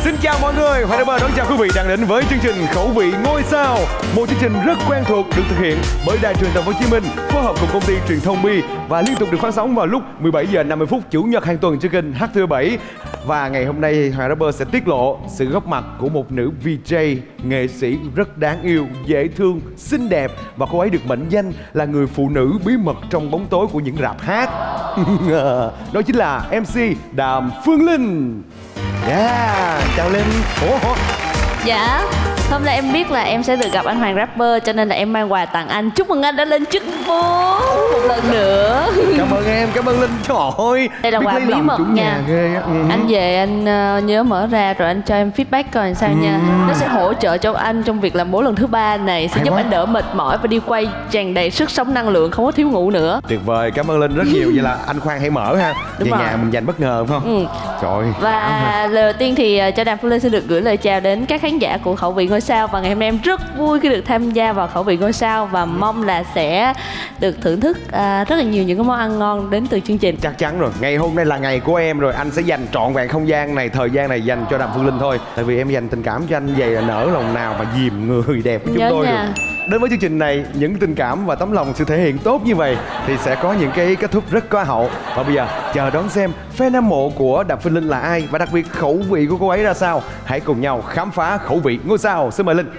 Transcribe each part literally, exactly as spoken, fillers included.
Xin chào mọi người, Hoàng Rapper đón chào quý vị đang đến với chương trình Khẩu vị ngôi sao. Một chương trình rất quen thuộc được thực hiện bởi Đài Truyền hình Thành phố Hồ Chí Minh phối hợp cùng công ty truyền thông Bi và liên tục được phát sóng vào lúc mười bảy giờ năm mươi phút chủ nhật hàng tuần trên kênh H T V bảy. Và ngày hôm nay Hoàng Rapper sẽ tiết lộ sự góp mặt của một nữ vê jê nghệ sĩ rất đáng yêu, dễ thương, xinh đẹp và cô ấy được mệnh danh là người phụ nữ bí mật trong bóng tối của những rạp hát. Đó chính là em xê Đàm Phương Linh. Yeah, chào Linh. Ủa? Dạ, hôm nay em biết là em sẽ được gặp anh Hoàng Rapper cho nên là em mang quà tặng anh. Chúc mừng anh đã lên chức vô một lần nữa. Cảm ơn em, cảm ơn Linh. Trời ơi, đây là quà bí mật nha. Ghê á. Ừ. Anh về anh uh, nhớ mở ra rồi anh cho em feedback coi làm sao ừ. nha. Nó sẽ hỗ trợ cho anh trong việc làm bố lần thứ ba này, sẽ hay giúp quá. Anh đỡ mệt mỏi và đi quay tràn đầy sức sống năng lượng, không có thiếu ngủ nữa. Tuyệt vời, cảm ơn Linh rất nhiều. Vậy là anh khoan hãy mở ha. Đúng về rồi. Nhà mình dành bất ngờ phải không? Ừ. Trời ơi. Và lời đầu tiên thì cho Đàm Phương Linh sẽ được gửi lời chào đến các khán giả của Khẩu vị ngôi sao. Và ngày hôm nay em rất vui khi được tham gia vào Khẩu vị ngôi sao và mong là sẽ được thưởng thức uh, rất là nhiều những cái món ăn ngon đến từ chương trình. Chắc chắn rồi, ngày hôm nay là ngày của em rồi, anh sẽ dành trọn vẹn không gian này, thời gian này dành cho Đàm Phương Linh thôi. Tại vì em dành tình cảm cho anh, vậy là nỡ lòng nào mà dìm người đẹp của chúng Nhớ tôi nha. Được. Đến với chương trình này, những tình cảm và tấm lòng sự thể hiện tốt như vậy thì sẽ có những cái kết thúc rất có hậu. Và bây giờ chờ đón xem fan hâm mộ của Đàm Phương Linh là ai và đặc biệt khẩu vị của cô ấy ra sao. Hãy cùng nhau khám phá khẩu vị ngôi sao. Xin mời Linh.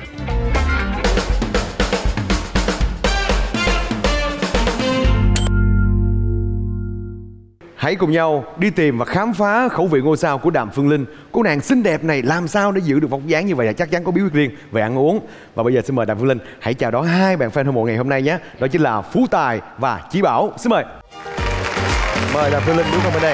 Hãy cùng nhau đi tìm và khám phá khẩu vị ngôi sao của Đàm Phương Linh. Cô nàng xinh đẹp này làm sao để giữ được vóc dáng như vậy, chắc chắn có bí quyết riêng về ăn uống. Và bây giờ xin mời Đàm Phương Linh hãy chào đón hai bạn fan hâm mộ ngày hôm nay nhé. Đó chính là Phú Tài và Chí Bảo. Xin mời. Mời Đàm Phương Linh đứng qua bên đây.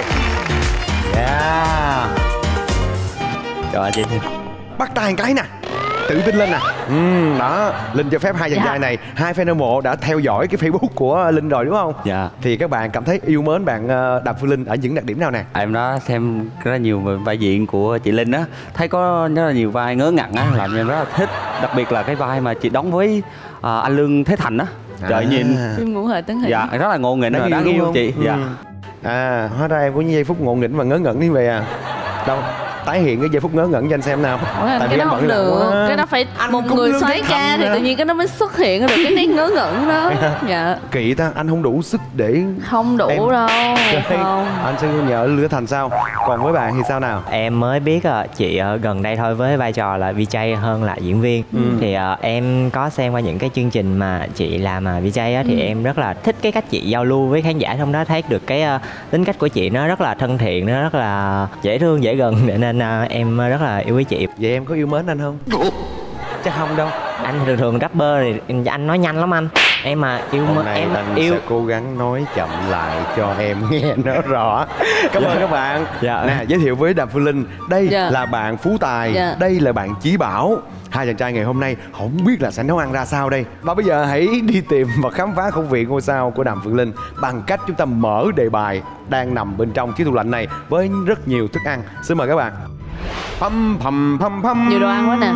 Yeah. Chào anh chị. Bắt tay một cái nè, tự tin lên nè. Ừ, đó, Linh cho phép hai chàng trai này, hai fan hâm mộ đã theo dõi cái Facebook của Linh rồi đúng không? Dạ. Thì các bạn cảm thấy yêu mến bạn Đàm Phương Linh ở những đặc điểm nào nè? Em đã xem rất là nhiều vai diễn của chị Linh á, thấy có rất là nhiều vai ngớ ngẩn á, làm em rất là thích. Đặc biệt là cái vai mà chị đóng với uh, anh Lương Thế Thành á. À. Trời nhìn phim Ngũ Hợi Tấn Hỷ. Dạ, rất là ngộ nghĩnh và đáng yêu chị. Ừ. Dạ. À, hóa ra em có những giây phút ngộ nghĩnh và ngớ ngẩn như vậy à? Đâu? Tái hiện cái giây phút ngớ ngẩn cho anh xem nào. Tại cái vì đó không được, cái đó phải anh một người xoáy ca thì tự nhiên cái nó mới xuất hiện được cái nét ngớ ngẩn đó. Dạ. Kỳ ta, anh không đủ sức để không đủ em... đâu. Không. Anh sẽ nhờ Lửa Thành sao? Còn với bạn thì sao nào? Em mới biết chị ở gần đây thôi, với vai trò là vê jê hơn là diễn viên. Ừ. Thì uh, em có xem qua những cái chương trình mà chị làm uh, vê jê á, thì ừ. em rất là thích cái cách chị giao lưu với khán giả, trong đó thấy được cái uh, tính cách của chị nó rất là thân thiện, nó rất là dễ thương, dễ gần, nên uh, em rất là yêu quý chị. Vậy em có yêu mến anh không? Chắc không đâu. Anh thường thường rapper thì anh nói nhanh lắm anh. Em mà yêu hôm nay em anh yêu sẽ cố gắng nói chậm lại cho em nghe nó rõ. Cảm ơn các bạn. Dạ. Nè, giới thiệu với Đàm Phương Linh, đây dạ. là bạn Phú Tài, dạ. đây là bạn Chí Bảo. Hai chàng trai ngày hôm nay không biết là sẽ nấu ăn ra sao đây. Và bây giờ hãy đi tìm và khám phá khẩu vị ngôi sao của Đàm Phương Linh bằng cách chúng ta mở đề bài đang nằm bên trong chiếc tủ lạnh này với rất nhiều thức ăn. Xin mời các bạn. Păm păm păm păm. Nhiều đồ ăn quá nè.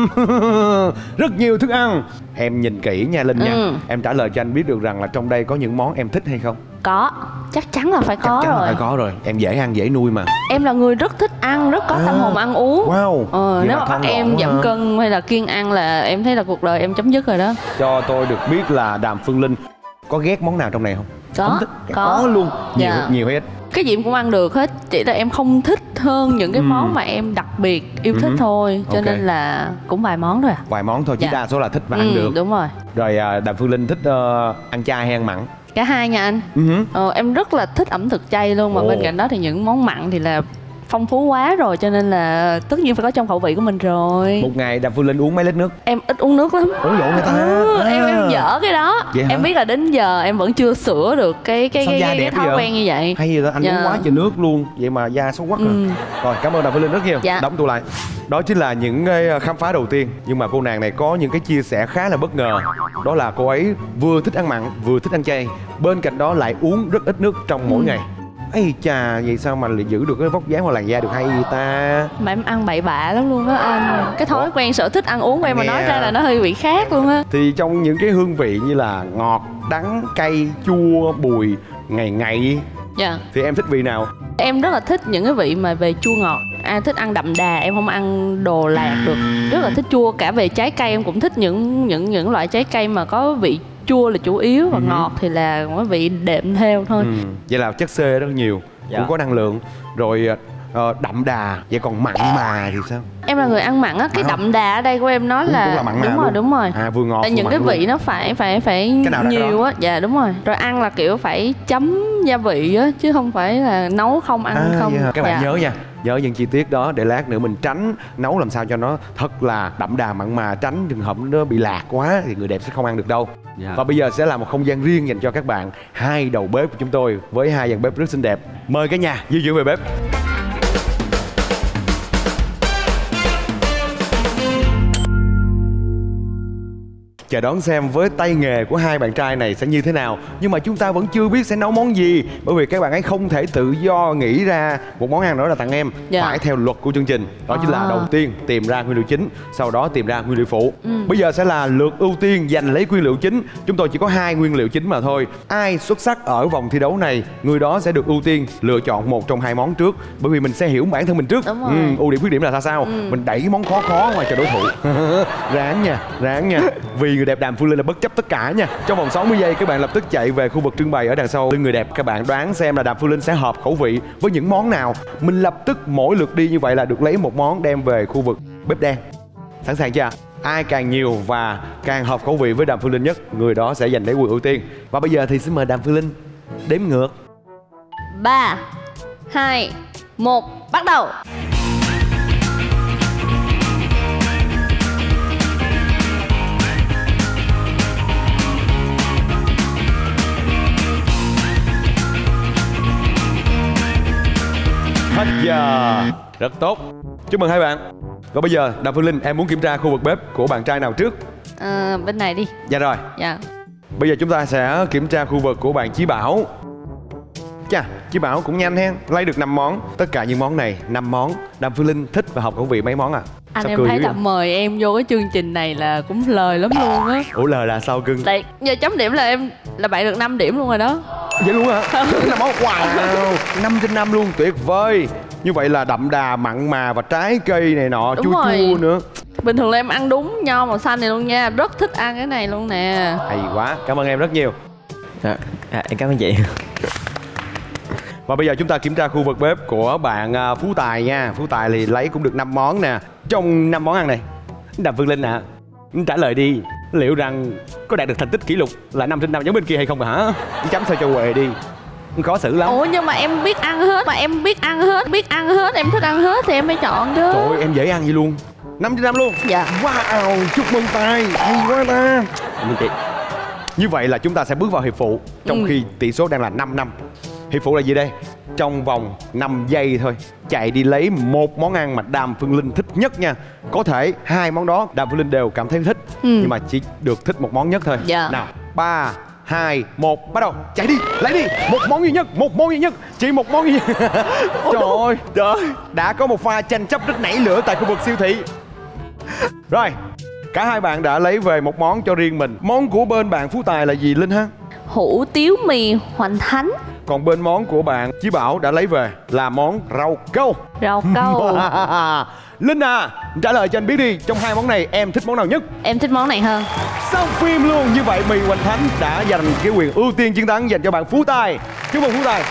Rất nhiều thức ăn. Em nhìn kỹ nha Linh ừ. nha. Em trả lời cho anh biết được rằng là trong đây có những món em thích hay không? Có, chắc chắn là phải chắc có chắn rồi. Là phải có rồi. Em dễ ăn dễ nuôi mà. Em là người rất thích ăn, rất có à, tâm hồn ăn uống. Wow. Ờ, nếu mà bắt em giảm cân hay là kiêng ăn là em thấy là cuộc đời em chấm dứt rồi đó. Cho tôi được biết là Đàm Phương Linh có ghét món nào trong này không? Có, không thích. có. Có luôn. Nhiều, dạ. nhiều hết. Cái gì em cũng ăn được hết, chỉ là em không thích hơn những cái ừ. món mà em đặc biệt yêu thích ừ. thôi. Cho okay. nên là cũng vài món thôi à. Vài món thôi, chỉ dạ. đa số là thích và ừ, ăn được. Đúng rồi. Rồi Đàm Phương Linh thích uh, ăn chay hay ăn mặn? Cả hai nha anh. uh-huh. ờ, Em rất là thích ẩm thực chay luôn. Mà oh. bên cạnh đó thì những món mặn thì là phong phú quá rồi, cho nên là tất nhiên phải có trong khẩu vị của mình rồi. Một ngày Đàm Phương Linh uống mấy lít nước? Em ít uống nước lắm. Uống dội người ta ừ, à. em em dở cái đó. Em biết là đến giờ em vẫn chưa sửa được cái cái cái, cái, cái thói quen như vậy. Hay gì đó, anh dạ. uống quá trời nước luôn, vậy mà da xấu quắc. ừ. Rồi cảm ơn Đàm Phương Linh rất nhiều. Dạ. Đóng tủ lại. Đó chính là những cái khám phá đầu tiên. Nhưng mà cô nàng này có những cái chia sẻ khá là bất ngờ. Đó là cô ấy vừa thích ăn mặn vừa thích ăn chay, bên cạnh đó lại uống rất ít nước trong mỗi ừ. ngày. Ây chà, vậy sao mà lại giữ được cái vóc dáng hoặc làn da được hay gì ta? Mà em ăn bậy bạ lắm luôn á anh. Cái thói quen sở thích ăn uống của em mà nói ra là nó hơi bị khác luôn á. Thì trong những cái hương vị như là ngọt, đắng, cay, chua, bùi, ngậy ngậy, dạ. thì em thích vị nào? Em rất là thích những cái vị mà về chua ngọt. à, thích ăn đậm đà, em không ăn đồ lạt được. Rất là thích chua, cả về trái cây em cũng thích những những những loại trái cây mà có vị chua là chủ yếu và ừ. ngọt thì là có vị đệm theo thôi. Ừ. Vậy là chất xê rất nhiều, dạ. cũng có năng lượng. Rồi uh, đậm đà, vậy còn mặn mà thì sao? Em là người ăn mặn á, cái đậm đà ở đây của em nói cũng, là, cũng là mặn đúng rồi, luôn. đúng rồi. À, vừa ngọt tại vừa những cái vị luôn. nó phải phải phải nhiều á, dạ đúng rồi. Rồi ăn là kiểu phải chấm gia vị á, chứ không phải là nấu không ăn à, không. Yeah. Các bạn dạ. nhớ nha, nhớ những chi tiết đó để lát nữa mình tránh nấu làm sao cho nó thật là đậm đà mặn mà, tránh trường hợp nó bị lạc quá thì người đẹp sẽ không ăn được đâu. Yeah. Và bây giờ sẽ là một không gian riêng dành cho các bạn, hai đầu bếp của chúng tôi với hai dàn bếp rất xinh đẹp. Mời cả nhà di chuyển về bếp. Chờ đón xem với tay nghề của hai bạn trai này sẽ như thế nào. Nhưng mà chúng ta vẫn chưa biết sẽ nấu món gì, bởi vì các bạn ấy không thể tự do nghĩ ra một món ăn đó là tặng em. yeah. Phải theo luật của chương trình. Đó à. chính là đầu tiên tìm ra nguyên liệu chính, sau đó tìm ra nguyên liệu phụ. ừ. Bây giờ sẽ là lượt ưu tiên giành lấy nguyên liệu chính. Chúng tôi chỉ có hai nguyên liệu chính mà thôi. Ai xuất sắc ở vòng thi đấu này, người đó sẽ được ưu tiên lựa chọn một trong hai món trước, bởi vì mình sẽ hiểu bản thân mình trước. Đúng rồi. ừ, ưu điểm khuyết điểm là sao sao ừ. Mình đẩy cái món khó khó ngoài cho đối thủ. Ráng nha, ráng nha. Vì người đẹp Đàm Phương Linh là bất chấp tất cả nha. Trong vòng sáu mươi giây các bạn lập tức chạy về khu vực trưng bày ở đằng sau lưng người đẹp. Các bạn đoán xem là Đàm Phương Linh sẽ hợp khẩu vị với những món nào. Mình lập tức mỗi lượt đi như vậy là được lấy một món đem về khu vực bếp đen. Sẵn sàng chưa? Ai càng nhiều và càng hợp khẩu vị với Đàm Phương Linh nhất, người đó sẽ giành lấy quyền ưu tiên. Và bây giờ thì xin mời Đàm Phương Linh đếm ngược. Ba, hai, một, bắt đầu. Hết giờ. Rất tốt. Chúc mừng hai bạn. Và bây giờ Đàm Phương Linh, em muốn kiểm tra khu vực bếp của bạn trai nào trước? À, bên này đi. Dạ rồi. Dạ. Bây giờ chúng ta sẽ kiểm tra khu vực của bạn Chí Bảo. Chà, Chí Bảo cũng nhanh ha, lấy được năm món. Tất cả những món này, năm món. Đàm Phương Linh thích và hợp khẩu vị mấy món à? Anh sao em thấy là không? Mời em vô cái chương trình này là cũng lời lắm luôn á. Ủa lời là sao cưng? Tại giờ chấm điểm là em là bạn được năm điểm luôn rồi đó. Vậy luôn hả? năm món, wow, năm trên năm luôn, tuyệt vời. Như vậy là đậm đà, mặn mà và trái cây này nọ, đúng chua rồi. chua nữa. Bình thường là em ăn đúng nho màu xanh này luôn nha. Rất thích ăn cái này luôn nè. Hay quá, cảm ơn em rất nhiều. À, à, em cảm ơn chị. Và bây giờ chúng ta kiểm tra khu vực bếp của bạn Phú Tài nha. Phú Tài thì lấy cũng được năm món nè. Trong năm món ăn này, Đàm Phương Linh ạ, à, trả lời đi. Liệu rằng có đạt được thành tích kỷ lục là năm trên năm giống bên kia hay không hả? Chấm sao cho huề đi. Khó xử lắm. Ủa nhưng mà em biết ăn hết. Mà em biết ăn hết, biết ăn hết, em thích ăn hết thì em phải chọn chứ. Trời ơi, em dễ ăn vậy luôn. Năm trên năm luôn. Dạ. Wow, chúc mừng Tài, hay quá ta. Cảm ơn chị. Như vậy là chúng ta sẽ bước vào hiệp phụ. Trong ừ. khi tỷ số đang là năm năm. Hiệp phụ là gì đây? Trong vòng năm giây thôi, chạy đi lấy một món ăn mà Đàm Phương Linh thích nhất nha. Có thể hai món đó Đàm Phương Linh đều cảm thấy thích, ừ. nhưng mà chỉ được thích một món nhất thôi. Dạ. Nào, ba, hai, một, bắt đầu. Chạy đi, lấy đi. Một món duy nhất, một món duy nhất. Chỉ một món duy nhất. Trời ơi, trời. Đã có một pha tranh chấp rất nảy lửa tại khu vực siêu thị. Rồi, cả hai bạn đã lấy về một món cho riêng mình. Món của bên bạn Phú Tài là gì Linh ha? Hủ tiếu mì Hoành Thánh. Còn bên món của bạn Chí Bảo đã lấy về là món rau câu. Rau câu. Linh à, trả lời cho anh biết đi, trong hai món này em thích món nào nhất? Em thích món này hơn. Xong phim luôn. Như vậy mì Hoành Thánh đã giành cái quyền ưu tiên chiến thắng dành cho bạn Phú Tài. Chúc mừng Phú Tài.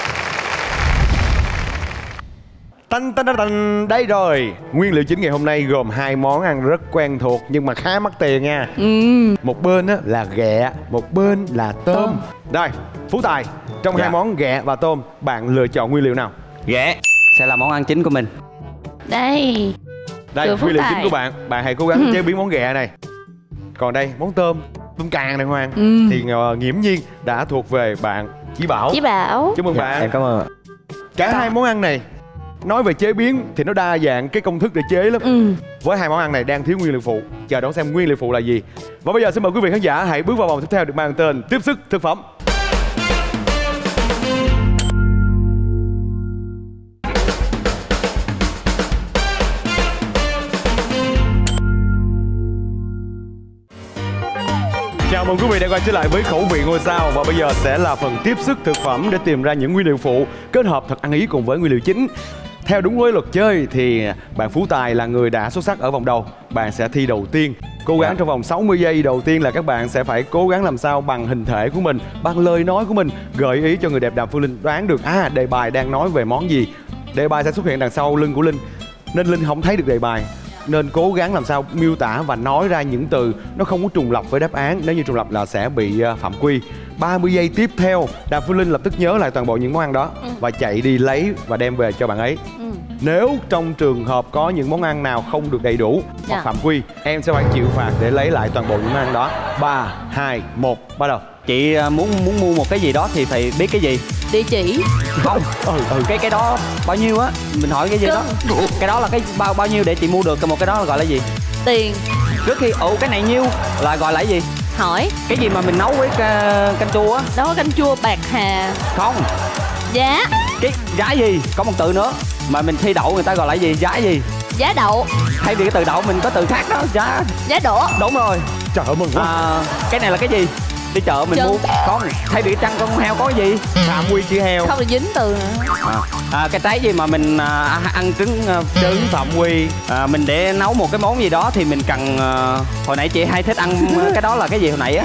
Tanh tanh tanh, đây rồi. Nguyên liệu chính ngày hôm nay gồm hai món ăn rất quen thuộc nhưng mà khá mắc tiền nha. ừ. Một bên á, là ghẹ, một bên là tôm, tôm. Rồi, Phú Tài, trong dạ. hai món ghẹ và tôm, bạn lựa chọn nguyên liệu nào? Ghẹ sẽ là món ăn chính của mình. Đây. Đây, Từ nguyên liệu Tài. chính của bạn. Bạn hãy cố gắng chế biến món ghẹ này. Còn đây, món tôm, tôm càng này Hoàng, ừ. thì uh, nghiễm nhiên đã thuộc về bạn Chí Bảo. Chí Bảo. Chúc mừng dạ, bạn. Em cảm ơn. Cả Tạ. hai món ăn này, nói về chế biến thì nó đa dạng cái công thức để chế lắm. ừ. Với hai món ăn này đang thiếu nguyên liệu phụ. Chờ đón xem nguyên liệu phụ là gì. Và bây giờ xin mời quý vị khán giả hãy bước vào vòng tiếp theo được mang tên tiếp sức thực phẩm. Chào mừng quý vị đã quay trở lại với Khẩu vị ngôi sao. Và bây giờ sẽ là phần tiếp sức thực phẩm để tìm ra những nguyên liệu phụ kết hợp thật ăn ý cùng với nguyên liệu chính. Theo đúng với luật chơi thì bạn Phú Tài là người đã xuất sắc ở vòng đầu. Bạn sẽ thi đầu tiên. Cố gắng trong vòng sáu mươi giây đầu tiên là các bạn sẽ phải cố gắng làm sao bằng hình thể của mình, bằng lời nói của mình gợi ý cho người đẹp Đàm Phương Linh đoán được à đề bài đang nói về món gì. Đề bài sẽ xuất hiện đằng sau lưng của Linh, nên Linh không thấy được đề bài, nên cố gắng làm sao miêu tả và nói ra những từ nó không có trùng lặp với đáp án. Nếu như trùng lặp là sẽ bị phạm quy. ba mươi giây tiếp theo, Đàm Phương Linh lập tức nhớ lại toàn bộ những món ăn đó ừ. và chạy đi lấy và đem về cho bạn ấy. ừ. Nếu trong trường hợp có những món ăn nào không được đầy đủ dạ. hoặc phạm quy, em sẽ phải chịu phạt để lấy lại toàn bộ những món ăn đó. Ba, hai, một, bắt đầu. Chị muốn muốn mua một cái gì đó thì phải biết cái gì? Địa chỉ. Không, ừ, ừ. cái cái đó bao nhiêu á? Mình hỏi cái gì Cưng. đó? Cái đó là cái bao bao nhiêu để chị mua được? Cái một cái đó là gọi là gì? Tiền. Trước khi ồ cái này nhiêu là gọi là gì? Hỏi. Cái gì mà mình nấu với ca, canh chua á? Đó canh chua bạc hà. Không. Giá. Cái giá gì? Có một từ nữa mà mình thi đậu người ta gọi là gì? Giá gì? Giá đậu. Thay vì cái từ đậu mình có từ khác đó. Giá. Giá đỗ. Đúng rồi. Trời ơi mừng quá. À, cái này là cái gì? Đi chợ mình Chân. mua không? Thay vì cái trăng con heo có cái gì? Phạm quy chữ heo. Không được dính từ nữa. À, à, cái trái gì mà mình à, ăn trứng à, trứng phạm quy. À, mình để nấu một cái món gì đó thì mình cần à, hồi nãy chị hay thích ăn cái đó là cái gì hồi nãy á?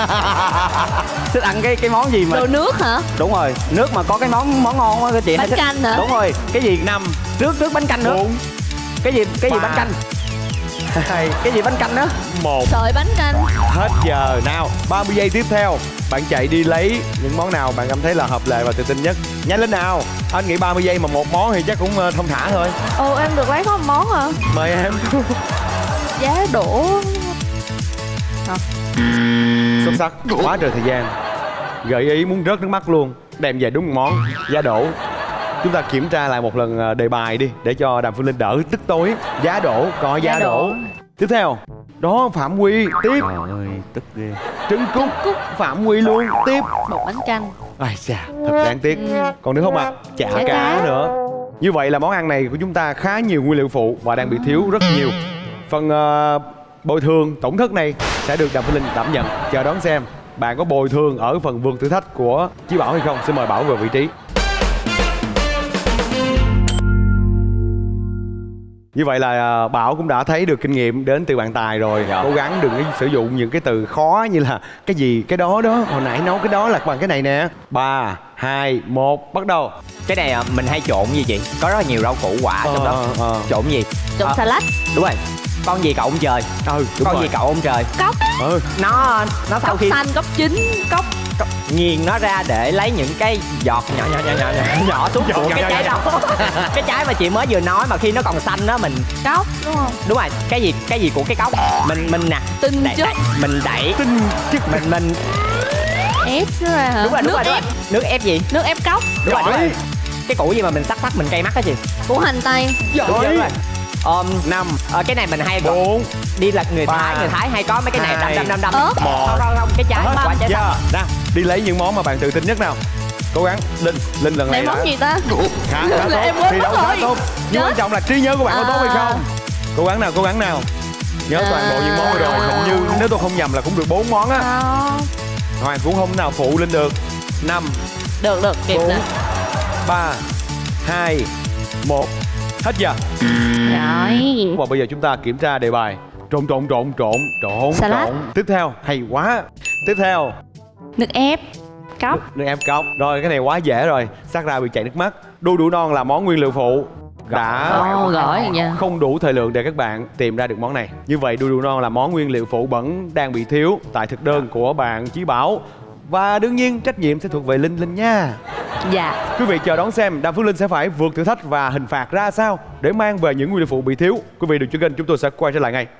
Thích ăn cái cái món gì mà đồ nước hả? Đúng rồi, nước mà có cái món món ngon á chị. Bánh hay canh thích. hả? Đúng rồi, cái gì năm trước trước bánh canh nữa. Bốn. Cái gì cái gì ba. bánh canh? Hai. Cái gì bánh canh đó? Một. Sợi bánh canh. Hết giờ. Nào, ba mươi giây tiếp theo. Bạn chạy đi lấy những món nào bạn cảm thấy là hợp lệ và tự tin nhất. Nhanh lên nào. Anh nghĩ ba mươi giây mà một món thì chắc cũng thông thả thôi. Ồ em được lấy có một món hả? Mời em. Giá đỗ. Hả? Xuất sắc. Quá trời thời gian. Gợi ý muốn rớt nước mắt luôn. Đem về đúng một món. Giá đỗ. Chúng ta kiểm tra lại một lần đề bài đi để cho Đàm Phương Linh đỡ tức tối. Giá đỗ, có giá, giá đỗ. đỗ. Tiếp theo. Đó phạm quy. Tiếp. Trời ơi, tức ghê. Trứng cút. Cút phạm quy luôn. Tiếp. Bột bánh canh. Ai chà, thật đáng tiếc. ừ. Còn nữa không ạ? À? Chả cá, cá nữa. Như vậy là món ăn này của chúng ta khá nhiều nguyên liệu phụ và đang bị thiếu rất nhiều. Phần uh, bồi thường tổn thất này sẽ được Đàm Phương Linh đảm nhận. Chờ đón xem bạn có bồi thường ở phần vượt thử thách của Chí Bảo hay không. Xin mời Bảo về vị trí. Như vậy là Bảo cũng đã thấy được kinh nghiệm đến từ bạn Tài rồi. Dạ. Cố gắng đừng sử dụng những cái từ khó như là cái gì, cái đó đó. Hồi nãy nấu cái đó là bằng cái này nè. Ba, hai, một, bắt đầu. Cái này mình hay trộn gì chị? Có rất là nhiều rau củ quả ờ, trong đó. ờ. Trộn gì? Trộn à, salad. Đúng rồi. Con gì cậu ông trời? Ừ, đúng Con rồi. gì cậu ông trời? Cốc. Ừ. Nó nó sau cốc khi xanh, cốc chín, cốc nghiền nó ra để lấy những cái giọt nhỏ nhỏ nhỏ nhỏ nhỏ, nhỏ xuống của cái trái đó. Cái trái mà chị mới vừa nói mà khi nó còn xanh đó mình cốc đúng không? Đúng rồi, cái gì cái gì của cái cốc mình mình nè tinh chất mình đẩy tinh chất mình mình ép nó ra hả? Đúng rồi, đúng nước rồi, đúng ép. rồi. Nước ép gì? Nước ép cốc. Đúng rồi, đúng rồi. Cái củ gì mà mình sắc sắc mình cay mắt đó chị? Củ hành tây. Đúng rồi, đúng rồi. Um, năm à, cái này mình hay bốn đi là người ba, Thái người Thái hay có mấy cái này đâm đâm đâm đâm một không không không cái trái qua trái yeah. Nào đi lấy những món mà bạn tự tin nhất nào. Cố gắng. Linh Linh lần này món đã... gì ta? Khá, khá tốt. Em Thì đâu khá tốt. Nhưng quan trọng là trí nhớ của bạn có tốt hay không. Cố gắng nào, cố gắng nào. Nhớ toàn bộ những món rồi. Hình như nếu tôi không nhầm là cũng được bốn món á. Hoàng cũng không nào phụ Linh được. Năm. Được được kịp nè. Ba, hai, một. Hết giờ. Rồi. Và bây giờ chúng ta kiểm tra đề bài. Trộn trộn trộn trộn trộn Salad. trộn. Tiếp theo hay quá. Tiếp theo nước ép cốc. Nước, nước ép cốc. Rồi cái này quá dễ rồi. Sắc ra bị chảy nước mắt. Đu đủ non là món nguyên liệu phụ đã oh, gỏi nha. Không đủ thời lượng để các bạn tìm ra được món này. Như vậy đu đủ non là món nguyên liệu phụ vẫn đang bị thiếu tại thực đơn của bạn Chí Bảo. Và đương nhiên trách nhiệm sẽ thuộc về Linh Linh nha. Dạ. Quý vị chờ đón xem Đàm Phương Linh sẽ phải vượt thử thách và hình phạt ra sao để mang về những nguyên liệu phụ bị thiếu. Quý vị đừng chuyển kênh, chúng tôi sẽ quay trở lại ngay.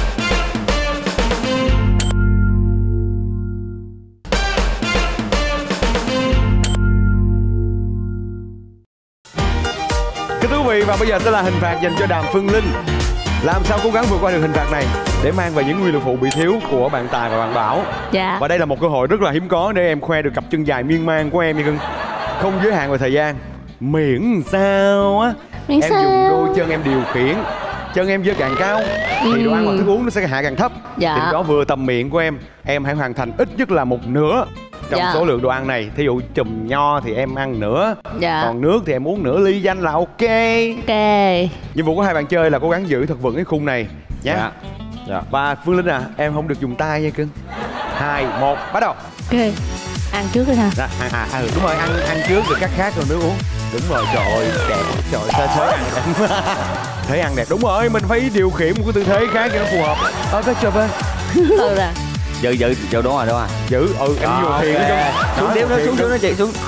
Kính thưa quý vị, và bây giờ sẽ là hình phạt dành cho Đàm Phương Linh. Làm sao cố gắng vượt qua được hình phạt này để mang về những nguyên liệu phụ bị thiếu của bạn Tài và bạn Bảo. Dạ. Và đây là một cơ hội rất là hiếm có để em khoe được cặp chân dài miên man của em nha cưng. Không giới hạn về thời gian. Miễn sao á Miễn em sao? dùng đôi chân em điều khiển, chân em dơ càng cao thì đồ ăn hoặc thức uống nó sẽ hạ càng thấp. Dạ. Thì đó vừa tầm miệng của em, em hãy hoàn thành ít nhất là một nửa trong Dạ. số lượng đồ ăn này. Thí dụ chùm nho thì em ăn nửa, Dạ. còn nước thì em uống nửa ly danh là ok. Ok. Nhiệm vụ của hai bạn chơi là cố gắng giữ thật vững cái khung này nhé. Dạ. Dạ. Và Phương Linh à, em không được dùng tay nha cưng. Hai, một, bắt đầu. Ok. Ăn trước đi ha. Dạ, à, à, à, đúng rồi, ăn ăn trước rồi các khác rồi nước uống. Đúng rồi, trời ơi, đẹp. Trời ơi, thế ăn đẹp. Thế ăn đẹp, đúng rồi, mình phải điều khiển một cái tư thế khác cho nó phù hợp. Ờ, cái chụp ơi. Ừ nè. Giữ giữ giữ đúng rồi đúng rồi. Giữ, ừ, em nhiều thiền ở trong. Xuống tiếp nó xuống xuống nó chị xuống.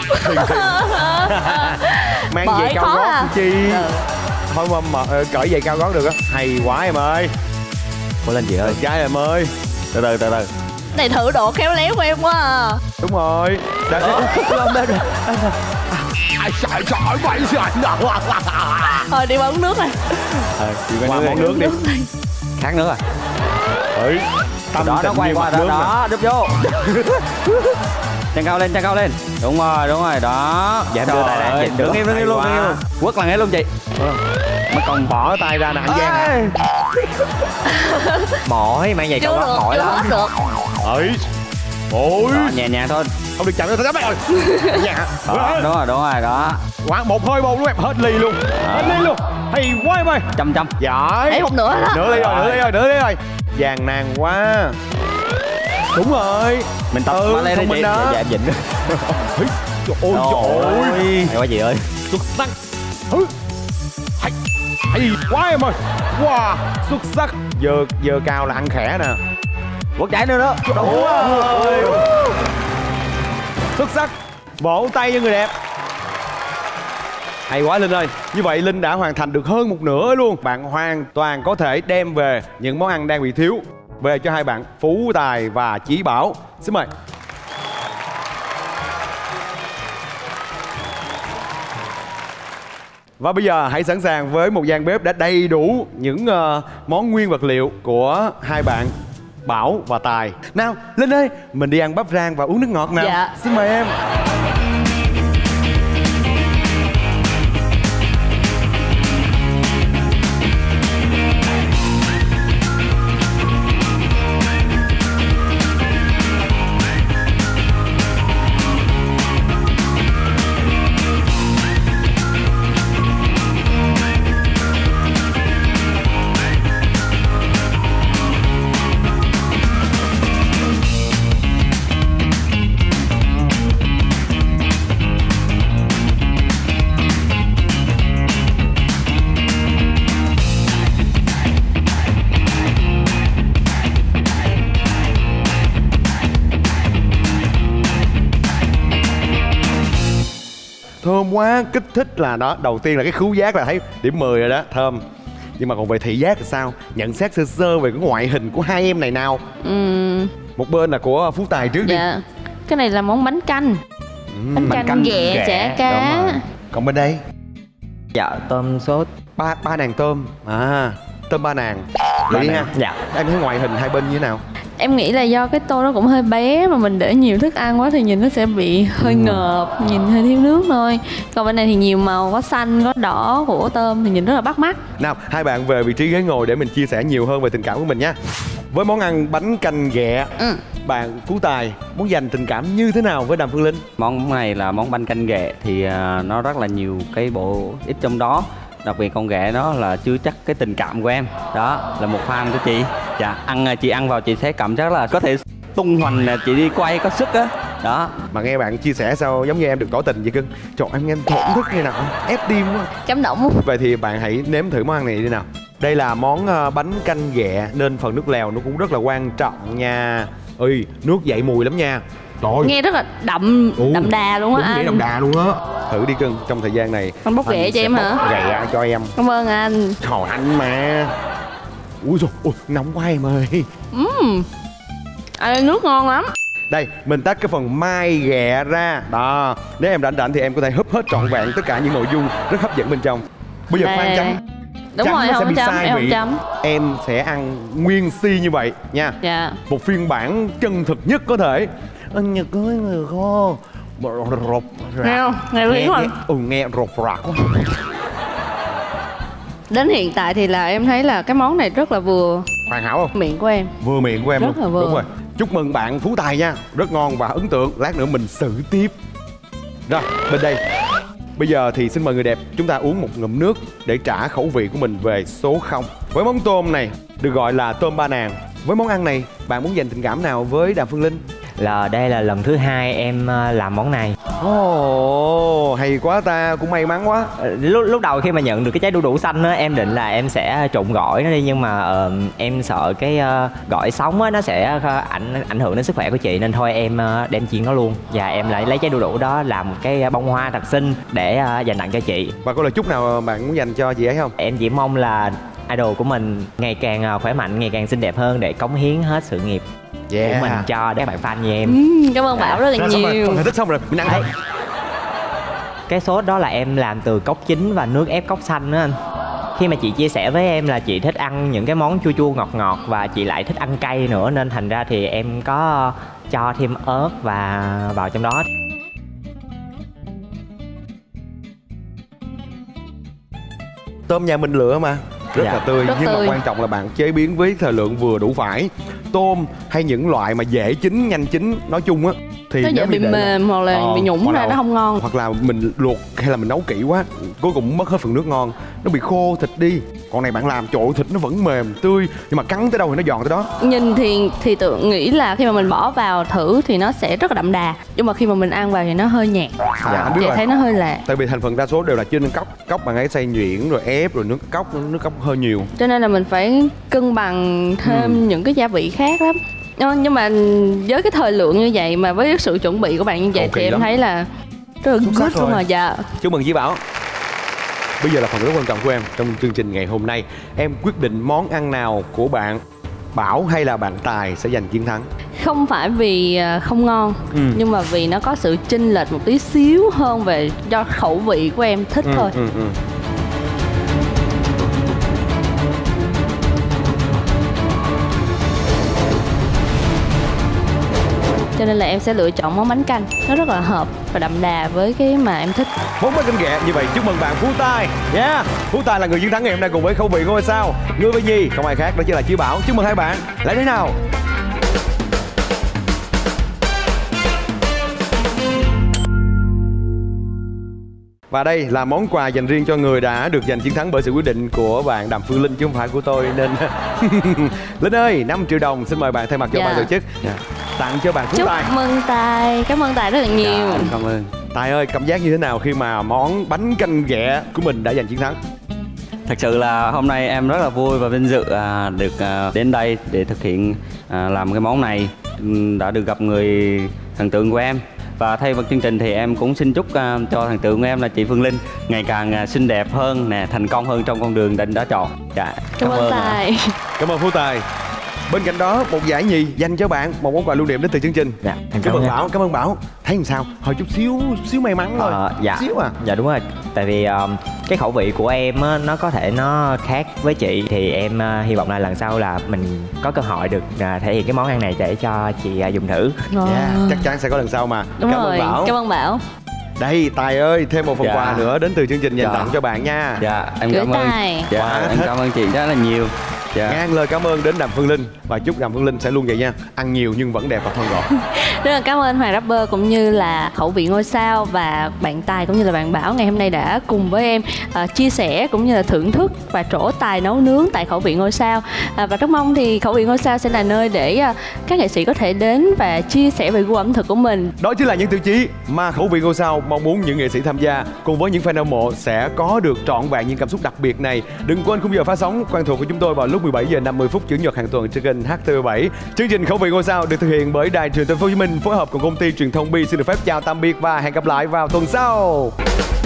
Mang Bởi giày cao khó gót à. làm chi. Ừ. Thôi mà, mà ờ, cởi giày cao gót được á. Hay quá em ơi. Cố lên chị ơi. Được trái em ơi. Từ từ từ từ. Này thử độ khéo léo của em quá à. Đúng rồi. Đã, Không đây rồi. ai sợ sợ quay sợ. Thôi đi uống nước này. Ờ, chị Qua quay món nước nước đi. Khác nữa rồi. Ừ. Tâm Đó nó tình quay như qua mặt đó nước nè. đó, đúp vô. Chân cao lên, chân cao lên. Đúng rồi, đúng rồi, đó. Dạ, Trời đưa tay ra, ơi, nhìn đứng được. im, đứng im Hay luôn, quá. đứng im luôn. Quất lần ấy luôn chị. Mà còn bỏ tay ra nè, anh Giang hả? Ê. Mỏi mang giày cao Chưa gót được, mỏi chưa lắm. hết được. Ấy. Ôi. Đó, nhẹ nhàng thôi. Không được chạm vào tay rồi. Dạ. Đó, đúng rồi, đúng rồi, đó. Quá một hơi bầu luôn em, hết ly luôn. Hết ly luôn. Hay quá em ơi. Chăm chăm. Giỏi. Ấy một nửa đó. Nửa ly rồi, nửa ly rồi, nửa ly rồi. Vàng nàng quá. Đúng rồi. Mình tập Ừ, mà lên thông đây minh chị. đó. Dạ, em dịnh. Ôi trời ơi. Hay quá chị ơi. Xuất sắc. Hứ. Hay. Hay quá em ơi. Wow, xuất sắc. Giờ giờ cao là ăn khỏe nè. Quất chạy nữa đó. Đúng rồi. Xuất sắc. Vỗ tay cho người đẹp. Hay quá Linh ơi. Như vậy Linh đã hoàn thành được hơn một nửa luôn. Bạn hoàn toàn có thể đem về những món ăn đang bị thiếu về cho hai bạn Phú Tài và Chí Bảo. Xin mời. Và bây giờ hãy sẵn sàng với một gian bếp đã đầy đủ những uh, món nguyên vật liệu của hai bạn Bảo và Tài. Nào, Linh ơi, mình đi ăn bắp rang và uống nước ngọt nào. Dạ. Xin mời em. Thơm quá, kích thích là đó. Đầu tiên là cái khứu giác là thấy điểm mười rồi đó, thơm. Nhưng mà còn về thị giác thì sao? Nhận xét sơ sơ về cái ngoại hình của hai em này nào. Ừm, Một bên là của Phú Tài trước đi. dạ. Cái này là món bánh canh. Ừm, Bánh canh, canh ghẹ, ghẹ, chả đúng cá. rồi. Còn bên đây, Dạ tôm sốt. ba ba nàng tôm. À, tôm ba nàng. Vậy đi ha. Dạ. Em thấy ngoại hình hai bên như thế nào? Em nghĩ là do cái tô nó cũng hơi bé mà mình để nhiều thức ăn quá thì nhìn nó sẽ bị hơi ngợp, nhìn hơi thiếu nước thôi. Còn bên này thì nhiều màu, có xanh, có đỏ của tôm thì nhìn rất là bắt mắt. Nào, hai bạn về vị trí ghế ngồi để mình chia sẻ nhiều hơn về tình cảm của mình nha. Với món ăn bánh canh ghẹ, Ừ. bạn Phú Tài muốn dành tình cảm như thế nào với Đàm Phương Linh? Món này là món bánh canh ghẹ thì à, nó rất là nhiều cái bộ ít trong đó. Đặc biệt con ghẹ đó là chưa chắc cái tình cảm của em. Đó là một fan của chị. Dạ, ăn chị ăn vào chị sẽ cảm giác là có thể tung hoành là chị đi quay có sức á. Đó. Mà nghe bạn chia sẻ sao giống như em được tỏ tình vậy cưng. Trời em nghe em thổn thức như nào, ép tim quá. Cảm động không? Vậy thì bạn hãy nếm thử món ăn này đi nào. Đây là món ờ, bánh canh ghẹ nên phần nước lèo nó cũng rất là quan trọng nha. Ơi, nước dậy mùi lắm nha. Trời ơi. Nghe rất là đậm, Ồ, đậm đà luôn á đúng nghĩa anh. đậm đà luôn á. Thử đi cưng, trong thời gian này Anh bóc ghẹ cho sẽ em hả? bóc ghẹ cho em. Cảm ơn anh. Trời anh mà. Ui dồi, ui, nóng quá em ơi. Uhm. À, nước ngon lắm. Đây, mình tách cái phần mai ghẹ ra. Đó, nếu em rảnh rảnh thì em có thể húp hết trọn vẹn tất cả những nội dung rất hấp dẫn bên trong. Bây giờ Đây. khoan chấm. Đúng Chấm rồi, nó sẽ không bị chấm, sai em không vị. chấm. Em sẽ ăn nguyên si như vậy nha. Dạ. Một phiên bản chân thực nhất có thể. Anh Nhật ơi người kho. Rột Nghe không? Nghe lý nghe, không? nghe, ừ, nghe rột rạc quá. Đến hiện tại thì là em thấy là cái món này rất là vừa Hoàn hảo không? miệng của em. Vừa miệng của em Rất luôn. là vừa. Đúng rồi. Chúc mừng bạn Phú Tài nha, rất ngon và ấn tượng. Lát nữa mình xử tiếp. Rồi, bên đây. Bây giờ thì xin mời người đẹp chúng ta uống một ngụm nước để trả khẩu vị của mình về số không. Với món tôm này được gọi là tôm ba nàng. Với món ăn này, bạn muốn dành tình cảm nào với Đàm Phương Linh? Là đây là lần thứ hai em làm món này. Ồ, oh, hay quá ta, cũng may mắn quá. Lúc lúc đầu khi mà nhận được cái trái đu đủ xanh á, em định là em sẽ trộn gỏi nó đi, nhưng mà uh, em sợ cái uh, gỏi sống á nó sẽ ảnh ảnh hưởng đến sức khỏe của chị, nên thôi em uh, đem chiên nó luôn. Và em lại lấy trái đu đủ đó làm một cái bông hoa thật xinh để uh, dành tặng cho chị. Và có lời chúc nào bạn muốn dành cho chị ấy không? Em chỉ mong là idol của mình ngày càng khỏe mạnh, ngày càng xinh đẹp hơn để cống hiến hết sự nghiệp yeah. của mình cho các bạn fan như em. uhm, Cảm ơn Bảo rất là rồi, nhiều. Xong rồi, thích xong rồi, mình ăn thôi. Cái sốt đó là em làm từ cốc chín và nước ép cốc xanh đó anh. Khi mà chị chia sẻ với em là chị thích ăn những cái món chua chua ngọt ngọt và chị lại thích ăn cay nữa, nên thành ra thì em có cho thêm ớt và vào trong đó. Tôm nhà mình lựa mà rất dạ. là tươi, rất nhưng tươi. mà quan trọng là bạn chế biến với thời lượng vừa đủ phải. Tôm hay những loại mà dễ chín, nhanh chín nói chung á thì nó dễ bị mềm hoặc là ờ, bị nhũng ra, nó không ngon. Hoặc là mình luộc hay là mình nấu kỹ quá, cuối cùng mất hết phần nước ngon, nó bị khô thịt đi. Còn này bạn làm trộn thịt nó vẫn mềm tươi, nhưng mà cắn tới đâu thì nó giòn tới đó. Nhìn thì thì tưởng nghĩ là khi mà mình bỏ vào thử thì nó sẽ rất là đậm đà, nhưng mà khi mà mình ăn vào thì nó hơi nhạt. Dạ, anh biết chị rồi. thấy nó hơi lạ. Tại vì thành phần đa số đều là trên cốc, cốc bạn ấy xay nhuyễn rồi ép rồi nước cốc, nước cốc hơi nhiều. Cho nên là mình phải cân bằng thêm ừ. những cái gia vị khác lắm. Nhưng mà với cái thời lượng như vậy mà với cái sự chuẩn bị của bạn như vậy okay thì em lắm. Thấy là rất là good luôn rồi. Dạ. Chúc mừng Chí Bảo. Bây giờ là phần rất quan trọng của em trong chương trình ngày hôm nay. Em quyết định món ăn nào của bạn Bảo hay là bạn Tài sẽ giành chiến thắng? Không phải vì không ngon ừ. nhưng mà vì nó có sự chênh lệch một tí xíu hơn về do khẩu vị của em thích ừ, thôi. Ừ, ừ. Cho nên là em sẽ lựa chọn món bánh canh. Nó rất là hợp và đậm đà với cái mà em thích. Món bánh canh ghẹ. Như vậy chúc mừng bạn Phú Tài nha. Yeah. Phú Tài là người chiến thắng ngày hôm nay cùng với khẩu vị ngôi sao. Người với gì không ai khác đó chỉ là Chí Bảo. Chúc mừng hai bạn. Lại thế nào. Và đây là món quà dành riêng cho người đã được giành chiến thắng bởi sự quyết định của bạn Đàm Phương Linh chứ không phải của tôi, nên Linh ơi, năm triệu đồng xin mời bạn thay mặt cho dạ. ban tổ chức dạ. tặng cho bạn Phú Chúc Tài. Chúc mừng Tài, cảm ơn Tài rất là nhiều. Dạ, cảm ơn. Tài ơi, cảm giác như thế nào khi mà món bánh canh ghẹ của mình đã giành chiến thắng? Thật sự là hôm nay em rất là vui và vinh dự à, được à, đến đây để thực hiện à, làm cái món này, đã được gặp người thần tượng của em. Và thay mặt chương trình thì em cũng xin chúc uh, cho thần tượng của em là chị Phương Linh ngày càng uh, xinh đẹp hơn nè, thành công hơn trong con đường định đã chọn. Dạ, cảm, cảm ơn Tài. Cảm ơn Phú Tài. Bên cạnh đó một giải nhì dành cho bạn, một món quà lưu niệm đến từ chương trình. Dạ, cảm ơn Bảo, cảm ơn Bảo. Thấy làm sao? Hồi chút xíu xíu may mắn thôi. Ờ, dạ. Xíu à. Dạ đúng rồi. Tại vì um, cái khẩu vị của em á, nó có thể nó khác với chị, thì em uh, hy vọng là lần sau là mình có cơ hội được uh, thể hiện cái món ăn này để cho chị uh, dùng thử. Wow. Yeah, chắc chắn sẽ có lần sau mà. Đúng cảm rồi. ơn Bảo. Cảm ơn Bảo. Đây Tài ơi, thêm một phần dạ. quà nữa đến từ chương trình dành dạ. tặng cho bạn nha. Dạ, em Gửi cảm ơn. Tài. Dạ, Quá em thích. cảm ơn chị rất là nhiều. Dạ. Ngàn lời cảm ơn đến Đàm Phương Linh và chúc Đàm Phương Linh sẽ luôn vậy nha, ăn nhiều nhưng vẫn đẹp và thon gọn. Rất là cảm ơn Hoàng Rapper cũng như là khẩu vị ngôi sao và bạn Tài cũng như là bạn Bảo ngày hôm nay đã cùng với em uh, chia sẻ cũng như là thưởng thức và trổ tài nấu nướng tại khẩu vị ngôi sao. Uh, và rất mong thì khẩu vị ngôi sao sẽ là nơi để uh, các nghệ sĩ có thể đến và chia sẻ về gu ẩm thực của mình. Đó chính là những tiêu chí mà khẩu vị ngôi sao mong muốn những nghệ sĩ tham gia cùng với những fan hâm mộ sẽ có được trọn vẹn những cảm xúc đặc biệt này. Đừng quên khung giờ phát sóng quen thuộc của chúng tôi vào lúc mười bảy giờ năm mươi phút chủ nhật hàng tuần trên kênh H T V bảy. Chương trình khẩu vị ngôi sao được thực hiện bởi Đài Truyền hình Thành phố Hồ Chí Minh phối hợp cùng công ty truyền thông Bi. Xin được phép chào tạm biệt và hẹn gặp lại vào tuần sau.